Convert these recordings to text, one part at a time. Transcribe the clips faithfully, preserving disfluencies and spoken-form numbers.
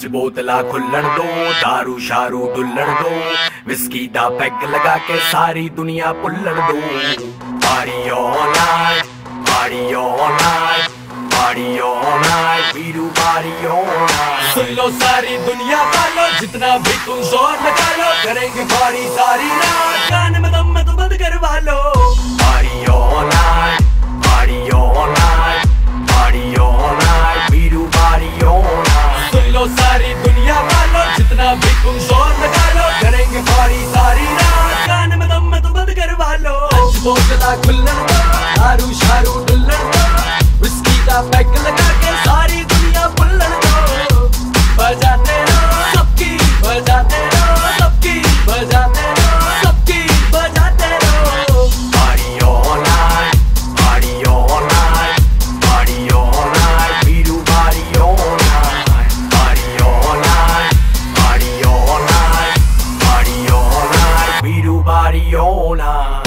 बोतला खुल्लण दो, दारू शारू डुल्लण दो, विस्की दा पैग लगा के सारी दुनिया पुल्लण दो। Party all night, party all night, party all night, Veeru party all night. सुन लो सारी दुनिया वालों, जितना भी तुम जोर लगा लो, करेंगे पार्टी सारी रात, गाने में दम में तो बंद करवा लो। Party all night, party all night, party all night, Veeru party all night. सुन लो सारी दुनिया वालों, जितना भी तुम जोर लगा लो, करेंगे पार्टी सारी रात, गाने में दम में तो बंद करवा लो। आज बोतला खुल्लण दो, दारू शारू डुल्लण दो, विस्की दा पैग लगा के सारी दुनिया पुल्लण दो। बजाते रहो सबकी, बजाते रहो सबकी, बजाते रहो सबकी, बजाते रहो। Party all night, party all night, party all night, Veeru party all night. Party all night, party all night, party all night, Veeru party all night.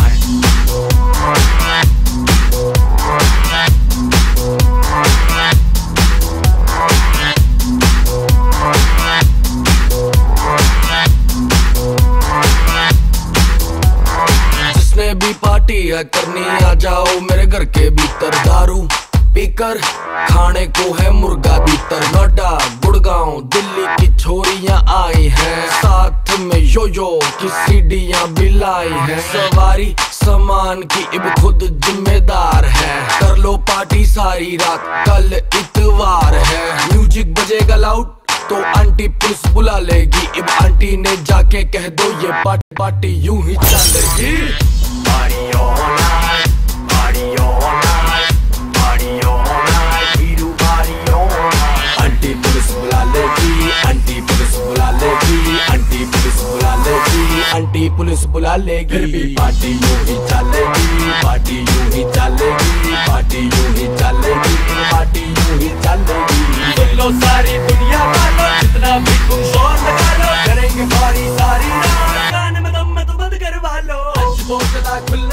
भी पार्टी है करनी, आ जाओ मेरे घर के भीतर, दारू पीकर खाने को है मुर्गा भीतर। नोएडा गुड़गांव दिल्ली की छोरियां आई हैं, साथ में यो यो की सीढ़ियां भी लाई हैं। सवारी सामान की इब खुद जिम्मेदार है, कर लो पार्टी सारी रात, कल इतवार है। म्यूजिक बजेगा लाउड तो आंटी पुलिस बुला लेगी, इब आंटी ने जाके कह दो ये पार्टी पार्टी यूं ही चलेगी। Party all night, party all night, party all night, Veeru party all night। Aunty police बुला लेगी, आंटी पुलिस बुला लेगी, आंटी पुलिस बुला लेगी, आंटी पुलिस बुला लेगी। फिर भी पार्टी यूं ही चलेगी, पार्टी यूं ही चलेगी, पार्टी यूं ही चलेगी, पार्टी यूं ही चलेगी। सुन लो सारी दुनिया वालों, जितना भी तुम जोर लगा लो, करेंगे पार्टी सारी रात, गाने में दम में तो बंद करवा लो। आज बोतला खुल्लण